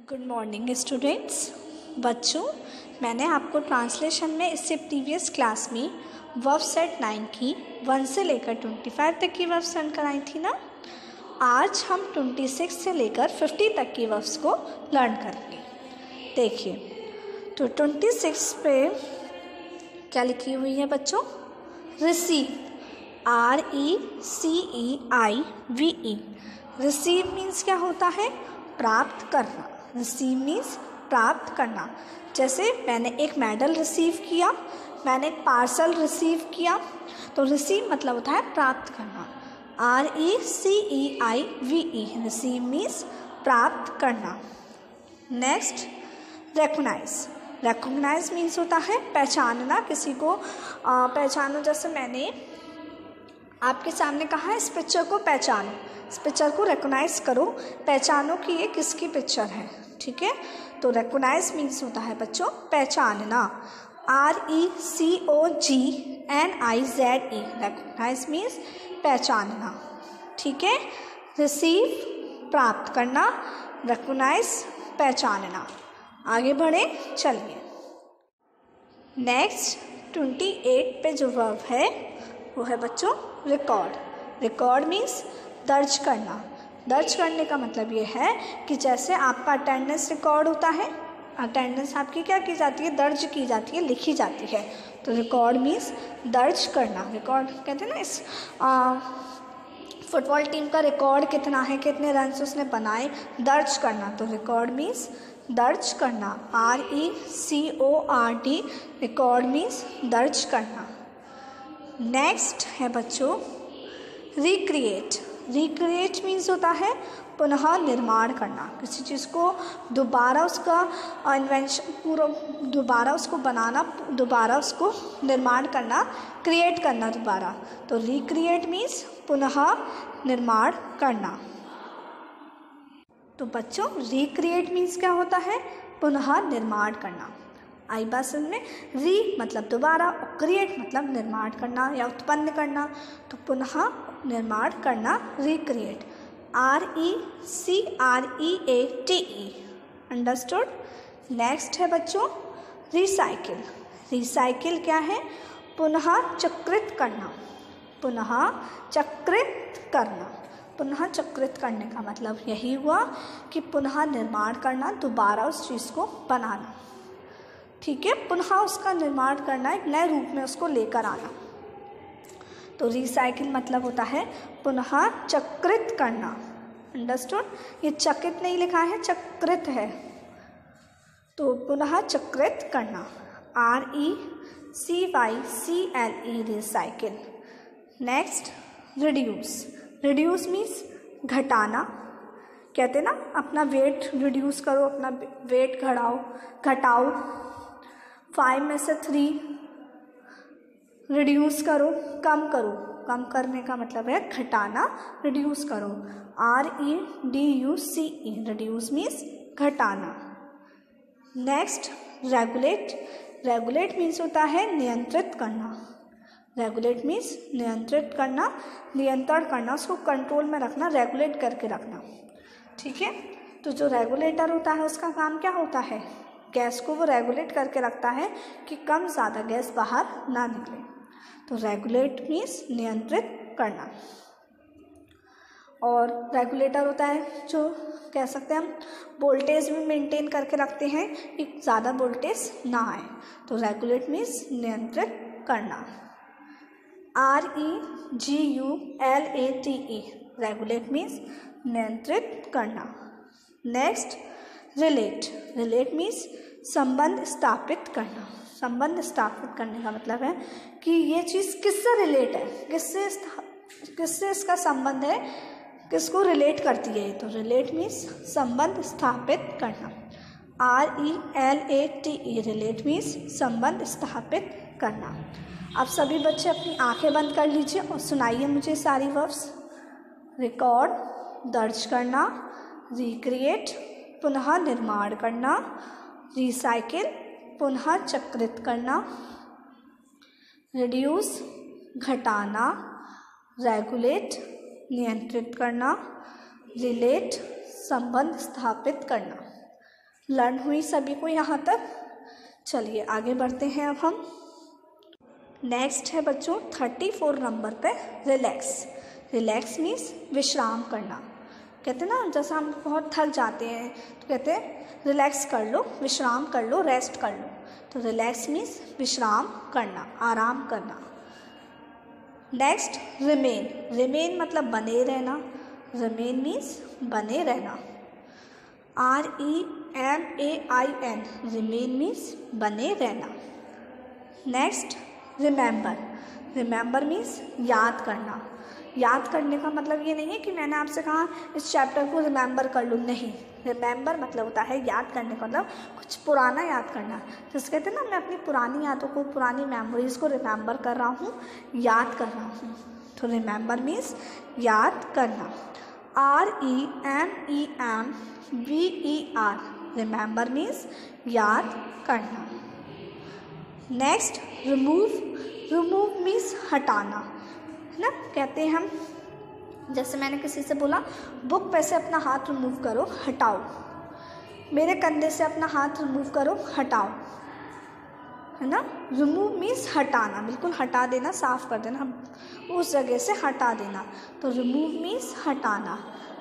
Good morning students. बच्चों, मैंने आपको ट्रांसलेशन में इससे प्रीवियस क्लास में वर्ब सेट 9 की 1 से लेकर 25 तक की वर्ब्स लर्न कराई थी ना। आज हम 26 से लेकर 50 तक की वर्ब्स को लर्न करेंगे। देखिए, तो 26 पे क्या लिखी हुई है बच्चों? Receive, RECEIVE। रिसीव मीन्स क्या होता है? प्राप्त करना। रिसीव मीन्स प्राप्त करना। जैसे मैंने एक मेडल रिसीव किया, मैंने एक पार्सल रिसीव किया, तो रिसीव मतलब होता है प्राप्त करना। RECEIVE, रिसीव मीन्स प्राप्त करना। Next, recognise. रेकोगनाइज मीन्स होता है पहचानना, किसी को पहचानो। जैसे मैंने आपके सामने कहा है इस पिक्चर को पहचानो, इस पिक्चर को रेकोगनाइज करो, पहचानो कि ये किसकी पिक्चर है। ठीक है, तो रेकोगनाइज मीन्स होता है बच्चों पहचानना। RECOGNIZE, रेकोगनाइज मीन्स पहचानना। ठीक है, रिसीव प्राप्त करना, रेकोगनाइज पहचानना। आगे बढ़े, चलिए। नेक्स्ट 28 पे जो वर्ब है वो है बच्चों रिकॉर्ड। रिकॉर्ड मीन्स दर्ज करना। दर्ज करने का मतलब ये है कि जैसे आपका अटेंडेंस रिकॉर्ड होता है, अटेंडेंस आपकी क्या की जाती है? दर्ज की जाती है, लिखी जाती है। तो रिकॉर्ड मीन्स दर्ज करना। रिकॉर्ड कहते हैं ना, इस फुटबॉल टीम का रिकॉर्ड कितना है, कितने रन उसने बनाए, दर्ज करना। तो रिकॉर्ड मीन्स दर्ज करना। RECORD, रिकॉर्ड मीन्स दर्ज करना। नेक्स्ट है बच्चों रिक्रिएट। रिक्रिएट मीन्स होता है पुनः निर्माण करना। किसी चीज़ को दोबारा उसका इन्वेंशन पूरा दोबारा उसको बनाना, दोबारा उसको निर्माण करना, क्रिएट करना दोबारा। तो रिक्रिएट मीन्स पुनः निर्माण करना। तो बच्चों, रिक्रिएट मीन्स क्या होता है? पुनः निर्माण करना। आई बात समझ में? री मतलब दोबारा और क्रिएट मतलब निर्माण करना या उत्पन्न करना। तो पुनः निर्माण करना, रिक्रिएट। RECREATE, understood. नेक्स्ट है बच्चों रिसाइकिल। रिसाइकिल क्या है? पुनः चक्रित करना। पुनः चक्रित करना। पुनः चक्रित करने का मतलब यही हुआ कि पुनः निर्माण करना, दोबारा उस चीज़ को बनाना। ठीक है, पुनः उसका निर्माण करना, एक नए रूप में उसको लेकर आना। तो रिसाइकिल मतलब होता है पुनः चक्रित करना। अंडरस्टूड। ये चकित नहीं लिखा है, चक्रित है। तो पुनः चक्रित करना, RECYCLE, recycle. Next reduce. Reduce means घटाना। कहते ना अपना वेट रिड्यूस करो, अपना वेट घटाओ। 5 में से 3 रिड्यूस करो, कम करो। कम करने का मतलब है घटाना, रिड्यूस करो। REDUCE, रिड्यूस मीन्स घटाना। Next regulate. रेगुलेट मीन्स होता है नियंत्रित करना। रेगुलेट मीन्स नियंत्रित करना, नियंत्रण करना, उसको कंट्रोल में रखना, रेगुलेट करके रखना। ठीक है, तो जो रेगुलेटर होता है उसका काम क्या होता है? गैस को वो रेगुलेट करके रखता है कि कम ज़्यादा गैस बाहर ना निकले। तो रेगुलेट मीन्स नियंत्रित करना। और रेगुलेटर होता है जो कह सकते हैं हम वोल्टेज भी मेंटेन करके रखते हैं कि ज़्यादा वोल्टेज ना आए। तो रेगुलेट मीन्स नियंत्रित करना। REGULATE, रेगुलेट मीन्स नियंत्रित करना। Next relate. रिलेट मीन्स संबंध स्थापित करना। संबंध स्थापित करने का मतलब है कि ये चीज़ किससे रिलेट है, किससे इसका संबंध है, किसको रिलेट करती है। तो रिलेट मीन्स संबंध स्थापित करना। RELATE, रिलेट मीन्स संबंध स्थापित करना। अब सभी बच्चे अपनी आंखें बंद कर लीजिए और सुनाइए मुझे सारी वर्ब्स। रिकॉर्ड, दर्ज करना। रिक्रिएट, पुनः निर्माण करना। रिसाइकिल, पुनः चक्रित करना। रिड्यूस, घटाना। रेगुलेट, नियंत्रित करना। रिलेट, संबंध स्थापित करना। लर्न हुई सभी को यहाँ तक? चलिए आगे बढ़ते हैं अब हम। नेक्स्ट है बच्चों 34 नंबर पे रिलैक्स। रिलैक्स मीन्स विश्राम करना। कहते हैं ना, जैसा हम बहुत थक जाते हैं तो कहते हैं रिलैक्स कर लो, विश्राम कर लो, रेस्ट कर लो। तो रिलैक्स मीन्स विश्राम करना, आराम करना। Next remain. रिमेन मतलब बने रहना। रिमेन मीन्स बने रहना। REMAIN रिमेन मीन्स बने रहना। Next remember. रिमेंबर मीन्स याद करना। याद करने का मतलब ये नहीं है कि मैंने आपसे कहा इस चैप्टर को रिमेंबर कर लूँ, नहीं। रिमेंबर मतलब होता है याद करने का, मतलब कुछ पुराना याद करना। जैसे कहते हैं ना, मैं अपनी पुरानी यादों को, पुरानी मेमोरीज को रिमेंबर कर रहा हूँ, याद कर रहा हूँ। तो रिमेंबर मीन्स याद करना। REMEMBER रिमेंबर मीन्स याद करना। Next remove. रिमूव मीन्स हटाना, है ना। कहते हैं हम, जैसे मैंने किसी से बोला बुक पे से अपना हाथ रिमूव करो, हटाओ। मेरे कंधे से अपना हाथ रिमूव करो, हटाओ, है ना। रिमूव मीन्स हटाना, बिल्कुल हटा देना, साफ कर देना, उस जगह से हटा देना। तो रिमूव मीन्स हटाना।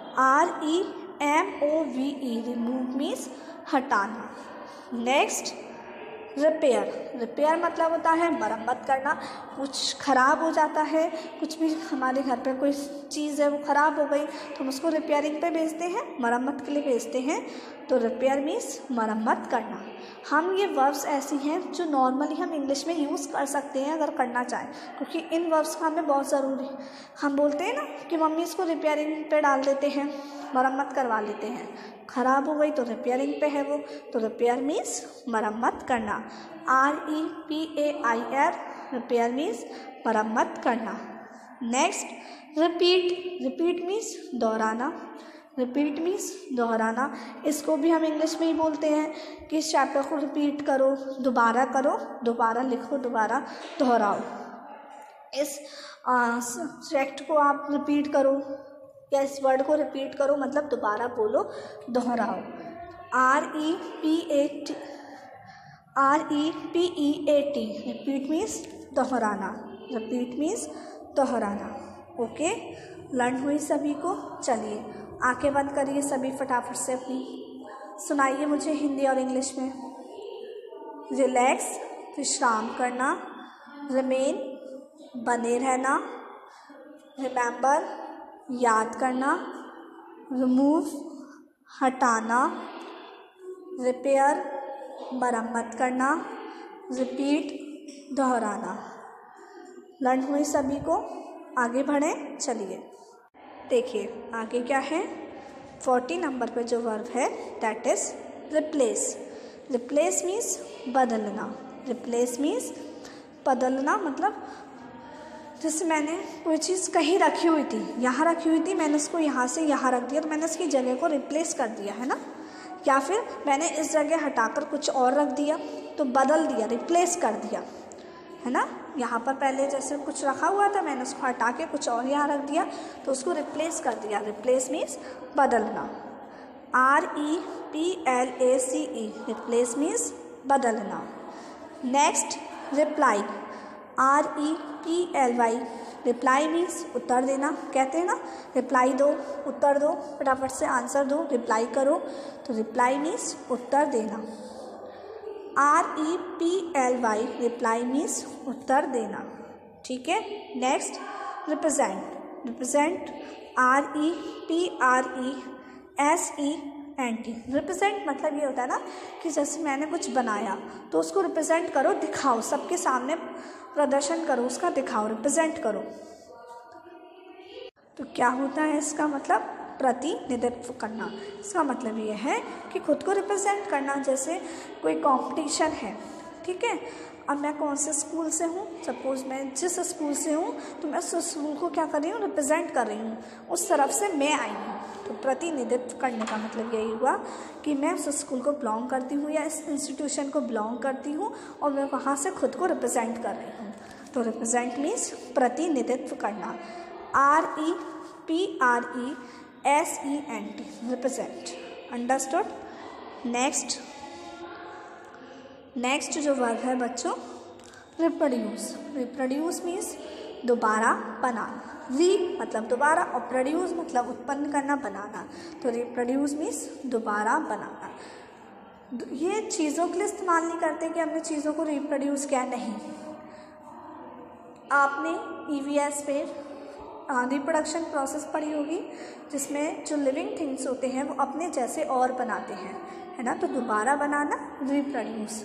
REMOVE रिमूव मीन्स हटाना। Next repair. रिपेयर मतलब होता है मरम्मत करना। कुछ ख़राब हो जाता है, कुछ भी हमारे घर पे कोई चीज़ है वो ख़राब हो गई तो हम उसको रिपेयरिंग पे भेजते हैं, मरम्मत के लिए भेजते हैं। तो रिपेयर मीन्स मरम्मत करना। हम ये वर्ब्स ऐसी हैं जो नॉर्मली हम इंग्लिश में यूज़ कर सकते हैं अगर करना चाहें, क्योंकि इन वर्ब्स का हमें बहुत ज़रूरी। हम बोलते हैं ना कि मम्मी इसको रिपेयरिंग पे डाल देते हैं, मरम्मत करवा लेते हैं। ख़राब हो गई तो रिपेयरिंग पे है वो, तो रिपेयर मीन्स मरम्मत करना। REPAIR रिपेयर मीन्स मरम्मत करना। Next repeat. रिपीट मीन्स दोहराना। रिपीट मीन्स दोहराना। इसको भी हम इंग्लिश में ही बोलते हैं कि इस चैप्टर को रिपीट करो, दोबारा करो, दोबारा लिखो, दोबारा दोहराओ। इस सब्जेक्ट को आप रिपीट करो या इस वर्ड को रिपीट करो, मतलब दोबारा बोलो, दोहराओ। REPEAT रिपीट मीन्स दोहराना। रिपीट मीन्स दोहराना। ओके, लर्न हुई सभी को? चलिए आंखें बंद करिए सभी, फटाफट से अपनी सुनाइए मुझे हिंदी और इंग्लिश में। रिलैक्स विश्राम करना। रिमेन बने रहना। रिमेंबर याद करना। रिमूव हटाना। रिपेयर मरम्मत करना। रिपीट दोहराना। लर्न हुई सभी को? आगे बढ़ें, चलिए देखिए आगे क्या है। 40 नंबर पे जो वर्ब है that is replace. Replace means बदलना। रिप्लेस मीन्स बदलना, मतलब जैसे मैंने कोई चीज़ कहीं रखी हुई थी, यहाँ रखी हुई थी, मैंने उसको यहाँ से यहाँ रख दिया तो मैंने उसकी जगह को रिप्लेस कर दिया, है ना। या फिर मैंने इस जगह हटाकर कुछ और रख दिया तो बदल दिया, रिप्लेस कर दिया, है ना। यहाँ पर पहले जैसे कुछ रखा हुआ था, मैंने उसको हटा के कुछ और यहाँ रख दिया तो उसको रिप्लेस कर दिया। रिप्लेस मीन्स बदलना। REPLACE रिप्लेस मीन्स बदलना। Next reply. REPLY reply means उत्तर देना। कहते हैं ना रिप्लाई दो, उत्तर दो, फटाफट से आंसर दो, रिप्लाई करो। तो रिप्लाई मीन्स उत्तर देना। REPLY रिप्लाई मीन्स उत्तर देना। ठीक है। Next represent. Represent REPRESENT। Represent मतलब ये होता है ना कि जैसे मैंने कुछ बनाया तो उसको रिप्रेजेंट करो, दिखाओ, सबके सामने प्रदर्शन करो, उसका दिखाओ, रिप्रेजेंट करो। तो क्या होता है इसका मतलब? प्रतिनिधित्व करना। इसका मतलब ये है कि खुद को रिप्रेजेंट करना। जैसे कोई कंपटीशन है, ठीक है, अब मैं कौन से स्कूल से हूँ, सपोज़ मैं जिस स्कूल से हूँ तो मैं उस स्कूल को क्या कर रही हूँ, रिप्रेजेंट कर रही हूँ, उस तरफ से मैं आई हूँ। तो प्रतिनिधित्व करने का मतलब यही हुआ कि मैं उस स्कूल को बिलोंग करती हूँ या इस इंस्टीट्यूशन को बिलोंग करती हूँ और मैं वहाँ से खुद को रिप्रेजेंट कर रही हूँ। तो रिप्रेजेंट मीन्स प्रतिनिधित्व करना। REPRESENT represent. अंडरस्टूड? नेक्स्ट जो वर्ब है बच्चों रिप्रोड्यूस। रिप्रोड्यूस मीन्स दोबारा बनाना। री मतलब दोबारा और प्रोड्यूस मतलब उत्पन्न करना, बनाना। तो रिप्रोड्यूस मीन्स दोबारा बनाना। ये चीज़ों के लिए इस्तेमाल नहीं करते कि हमने चीज़ों को रिप्रोड्यूस किया, नहीं। आपने EVS पे रिप्रोडक्शन प्रोसेस पढ़ी होगी, जिसमें जो लिविंग थिंग्स होते हैं वो अपने जैसे और बनाते हैं, है ना। तो दोबारा बनाना रिप्रोड्यूस,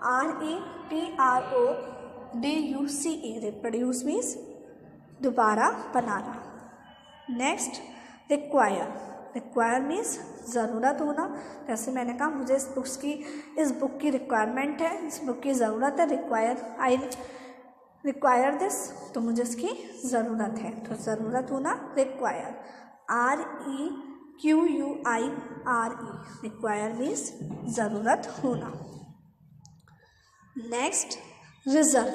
REPRODUCE। रिप्रोड्यूस मीन्स दोबारा बनाना। Next require. रिक्वायर मीन्स ज़रूरत होना। जैसे मैंने कहा मुझे इस बुक की रिक्वायरमेंट है, इस बुक की ज़रूरत है। आई रिक्वायर दिस, तो मुझे इसकी ज़रूरत है। तो ज़रूरत होना रिक्वायर, REQUIRE। रिक्वायर मीन्स ज़रूरत होना। Next reserve,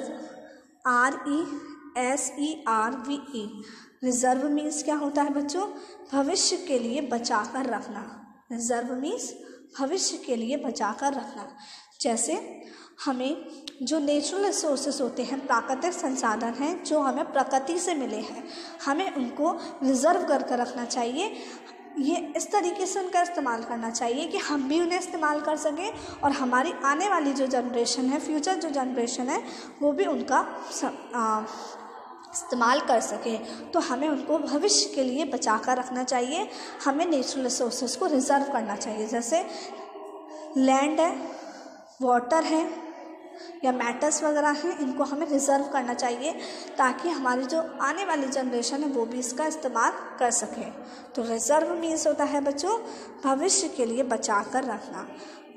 RESERVE। Reserve means क्या होता है बच्चों? भविष्य के लिए बचा कर रखना। रिजर्व मीन्स भविष्य के लिए बचा कर रखना। जैसे हमें जो नेचुरल रिसोर्सेस होते हैं, प्राकृतिक संसाधन हैं जो हमें प्रकृति से मिले हैं, हमें उनको रिजर्व करके रखना चाहिए। ये इस तरीके से उनका इस्तेमाल करना चाहिए कि हम भी उन्हें इस्तेमाल कर सकें और हमारी आने वाली जो जनरेशन है, फ्यूचर जो जनरेशन है, वो भी उनका इस्तेमाल कर सके। तो हमें उनको भविष्य के लिए बचा कर रखना चाहिए। हमें नेचुरल रिसोर्सेज को रिजर्व करना चाहिए। जैसे लैंड है, वाटर है या मेटल्स वगैरह हैं, इनको हमें रिजर्व करना चाहिए ताकि हमारी जो आने वाली जनरेशन है वो भी इसका इस्तेमाल कर सके। तो रिजर्व मीन्स होता है बच्चों भविष्य के लिए बचा कर रखना,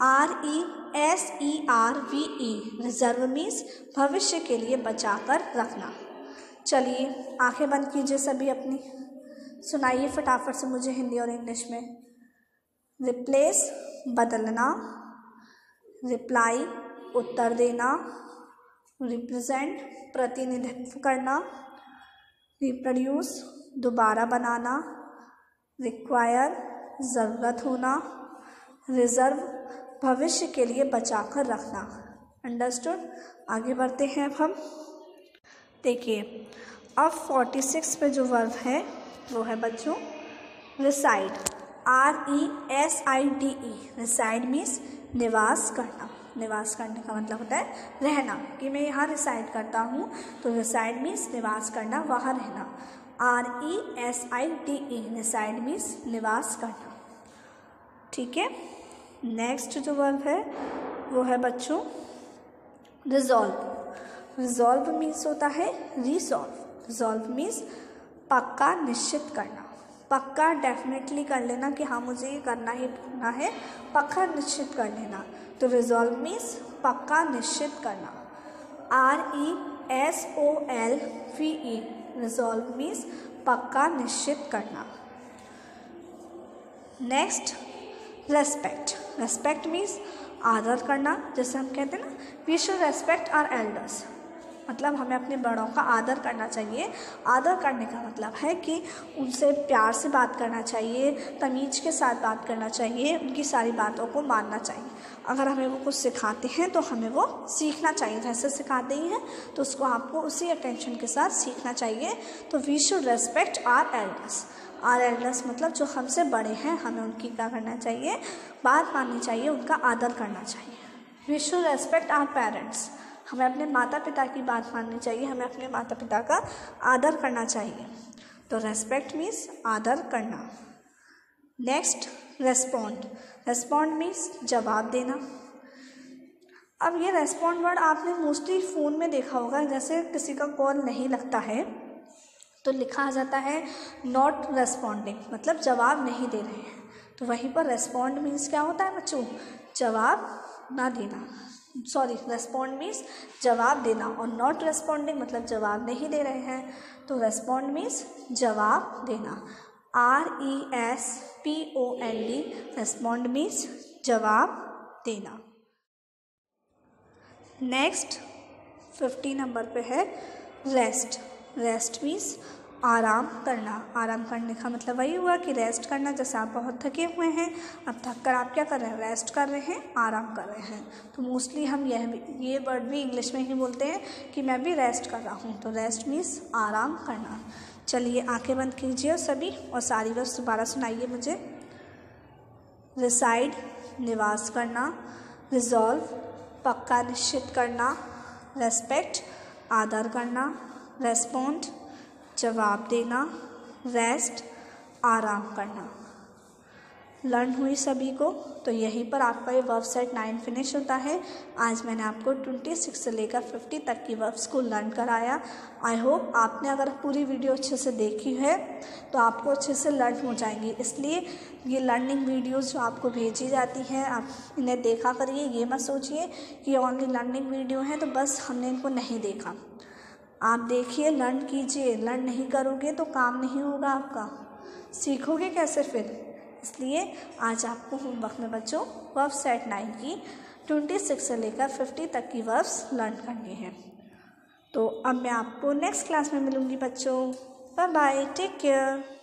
RESERVE। रिजर्व मीन्स भविष्य के लिए बचा कर रखना। चलिए आंखें बंद कीजिए सभी अपनी, सुनाइए फटाफट से मुझे हिंदी और इंग्लिश में। रिप्लेस बदलना, रिप्लाई उत्तर देना, रिप्रेजेंट प्रतिनिधित्व करना, रिप्रोड्यूस दोबारा बनाना, रिक्वायर ज़रूरत होना, रिजर्व भविष्य के लिए बचा कर रखना। अंडरस्टूड। आगे बढ़ते हैं अब हम। देखिए अब 46 पे जो वर्ब है वो है बच्चों रिसाइड, RESIDE। रिसाइड मीन्स निवास करना। निवास करने का मतलब होता है रहना, कि मैं यहाँ रिसाइड करता हूँ। तो रिसाइड मीन्स निवास करना, वहाँ रहना, RESIDE। रिसाइड मीन्स निवास करना। ठीक है। नेक्स्ट जो वर्ब है वो है बच्चों रिजॉल्व। रिजॉल्व मीन्स होता है रिसॉल्व। रिजॉल्व मीन्स पक्का निश्चित करना, पक्का डेफिनेटली कर लेना कि हाँ मुझे ये करना ही करना है, पक्का निश्चित कर लेना। तो रिजॉल्व मीन्स पक्का निश्चित करना, RESOLVE। रिजॉल्व मीन्स पक्का निश्चित करना। Next respect. रेस्पेक्ट मीन्स आदर करना। जैसे हम कहते हैं ना we should respect our elders, मतलब हमें अपने बड़ों का आदर करना चाहिए। आदर करने का मतलब है कि उनसे प्यार से बात करना चाहिए, तमीज़ के साथ बात करना चाहिए, उनकी सारी बातों को मानना चाहिए। अगर हमें वो कुछ सिखाते हैं तो हमें वो सीखना चाहिए। जैसे सिखाते ही हैं तो उसको आपको उसी अटेंशन के साथ सीखना चाहिए। तो we should respect our elders. Our elders मतलब जो हमसे बड़े हैं, हमें उनकी क्या करना चाहिए, बात माननी चाहिए, उनका आदर करना चाहिए। We should respect our parents. हमें अपने माता पिता की बात माननी चाहिए, हमें अपने माता पिता का आदर करना चाहिए। तो रेस्पेक्ट मीन्स आदर करना। Next respond. रेस्पॉन्ड मीन्स जवाब देना। अब ये रेस्पॉन्ड वर्ड आपने मोस्टली फ़ोन में देखा होगा। जैसे किसी का कॉल नहीं लगता है तो लिखा आ जाता है नॉट रेस्पॉन्डिंग, मतलब जवाब नहीं दे रहे हैं। तो वहीं पर रेस्पॉन्ड मीन्स क्या होता है बच्चों, जवाब ना देना। रेस्पॉन्ड मीन्स जवाब देना और नॉट रेस्पॉन्डिंग मतलब जवाब नहीं दे रहे हैं। तो रेस्पॉन्ड मीन्स जवाब देना, RESPOND। रेस्पॉन्ड मीन्स जवाब देना। नेक्स्ट 50 नंबर पे है रेस्ट। रेस्ट मीन्स आराम करना। आराम करने का मतलब वही हुआ कि रेस्ट करना। जैसे आप बहुत थके हुए हैं, अब थक कर आप क्या कर रहे हैं, रेस्ट कर रहे हैं, आराम कर रहे हैं। तो मोस्टली हम ये वर्ड भी इंग्लिश में ही बोलते हैं कि मैं भी रेस्ट कर रहा हूँ। तो रेस्ट मीन्स आराम करना। चलिए आंखें बंद कीजिए सभी और सारी वर्ड्स दोबारा सुनाइए मुझे। रिसाइड निवास करना, रिजॉल्व पक्का निश्चित करना, रेस्पेक्ट आदर करना, रेस्पोंड जवाब देना, रेस्ट आराम करना। लर्न हुई सभी को? तो यहीं पर आपका ये वर्ब सेट 9 फिनिश होता है। आज मैंने आपको 26 से लेकर 50 तक की वर्ब्स को लर्न कराया। आई होप आपने अगर पूरी वीडियो अच्छे से देखी है तो आपको अच्छे से लर्न हो जाएंगी। इसलिए ये लर्निंग वीडियोस जो आपको भेजी जाती हैं आप इन्हें देखा करिए। ये मत सोचिए कि ओनली लर्निंग वीडियो है तो बस हमने इनको नहीं देखा। आप देखिए, लर्न कीजिए। लर्न नहीं करोगे तो काम नहीं होगा आपका, सीखोगे कैसे फिर? इसलिए आज आपको होमवर्क में बच्चों वर्ब सेट 9 की 26 से लेकर 50 तक की वर्ब्स लर्न करनी है। तो अब मैं आपको नेक्स्ट क्लास में मिलूँगी बच्चों। Bye bye, take care.